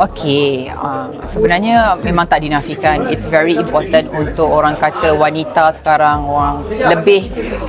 Okey, sebenarnya memang tak dinafikan. It's very important untuk orang kata wanita sekarang orang lebih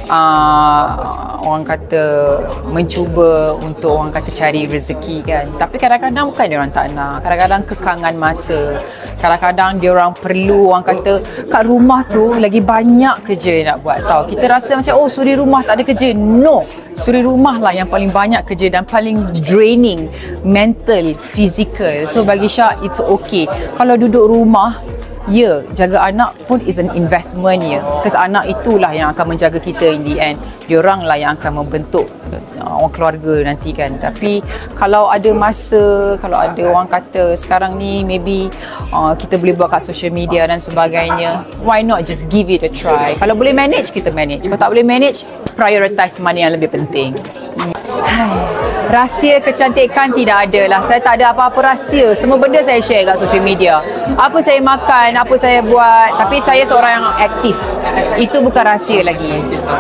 orang kata mencuba untuk orang kata cari rezeki kan. Tapi kadang-kadang bukan dia orang tak nak. Kadang-kadang kekangan masa. Kadang-kadang dia orang perlu orang kata kat rumah tu lagi banyak kerja nak buat tau. Kita rasa macam oh suri rumah tak ada kerja. No. Suri rumah lah yang paling banyak kerja dan paling draining mental, physical. So bagi Syah it's okay. Kalau duduk rumah, ya, jaga anak pun is an investment ya. Because anak itulah yang akan menjaga kita in the end. Diorang lah yang akan membentuk orang keluarga nanti kan. Tapi kalau ada masa, kalau ada orang kata sekarang ni maybe kita boleh buat kat social media dan sebagainya, why not just give it a try. Kalau boleh manage, kita manage. Kalau tak boleh manage, prioritize mana yang lebih penting. Rahsia kecantikan tidak ada lah. Saya tak ada apa-apa rahsia. Semua benda saya share kat social media. Apa saya makan, apa saya buat. Tapi saya seorang yang aktif. Itu bukan rahsia lagi.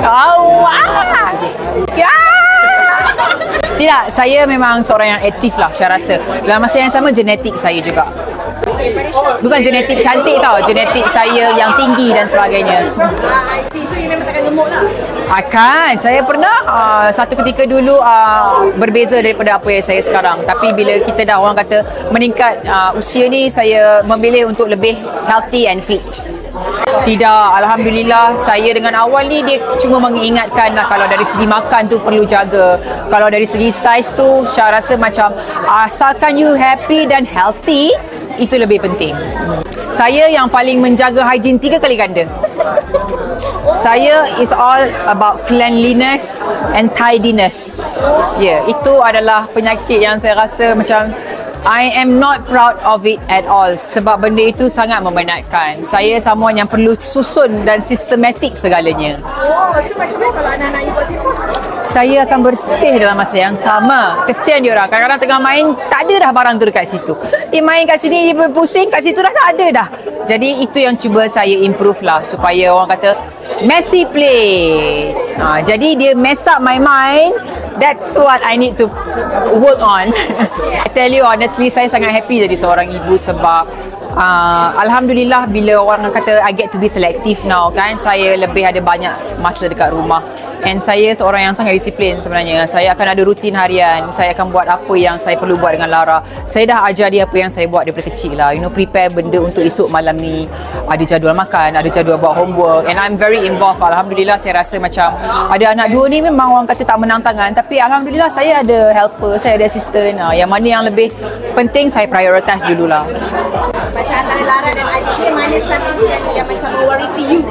Tidak, saya memang seorang yang aktif lah saya rasa. Dalam masa yang sama, genetik saya juga. Bukan genetik cantik tau, genetik saya yang tinggi dan sebagainya. So you memang takkan gemuk lah? Akan, saya pernah satu ketika dulu berbeza daripada apa yang saya sekarang. Tapi bila kita dah orang kata meningkat usia ni, saya memilih untuk lebih healthy and fit. Tidak, Alhamdulillah saya dengan awal ni dia cuma mengingatkan lah kalau dari segi makan tu perlu jaga. Kalau dari segi size tu saya rasa macam asalkan you happy dan healthy, itu lebih penting. Saya yang paling menjaga hygiene 3 kali ganda. Saya is all about cleanliness and tidiness. Ya, itu adalah penyakit yang saya rasa macam I am not proud of it at all. Sebab benda itu sangat memenatkan. Saya someone yang perlu susun dan sistematik segalanya. Oh, so macam mana kalau anak-anak you buat sipah? Saya akan bersih dalam masa yang sama. Kesian dia orang. Kadang-kadang tengah main, tak ada dah barang tu dekat situ. Dia main kat sini, dia pusing kat situ dah tak ada dah. Jadi itu yang cuba saya improve lah. Supaya orang kata, messy play. Jadi dia mess up my mind. That's what I need to work on. I tell you honestly, saya sangat happy jadi seorang ibu sebab Alhamdulillah bila orang kata I get to be selective now kan, saya lebih ada banyak masa dekat rumah. And saya seorang yang sangat disiplin sebenarnya. Saya akan ada rutin harian. Saya akan buat apa yang saya perlu buat dengan Lara. Saya dah ajar dia apa yang saya buat daripada kecil lah. You know, prepare benda untuk esok malam ni. Ada jadual makan, ada jadual buat homework. And I'm very involved. Alhamdulillah saya rasa macam ada anak dua ni memang orang kata tak menang tangan. Tapi Alhamdulillah saya ada helper, saya ada assistant. Yang mana yang lebih penting saya prioritize dululah. Macam antara Lara dan Aidil, mana satu yang macam mewarisi you?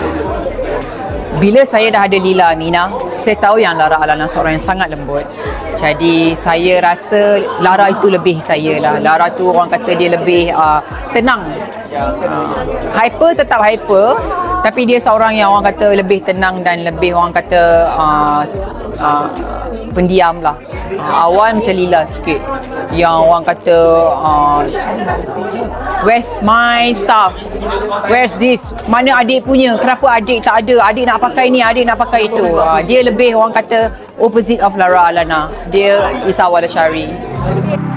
Bila saya dah ada Lila Amina, saya tahu yang Lara Alana seorang yang sangat lembut. Jadi saya rasa Lara itu lebih saya lah. Lara tu orang kata dia lebih tenang. Hyper tetap hyper, tapi dia seorang yang orang kata lebih tenang dan lebih orang kata pendiam lah. Awal macam Lila sikit, yang orang kata where's my stuff, where's this, mana adik punya, kenapa adik tak ada, adik nak pakai ni, adik nak pakai itu. Dia lebih orang kata opposite of Lara Alana. Dia Isawal Syari.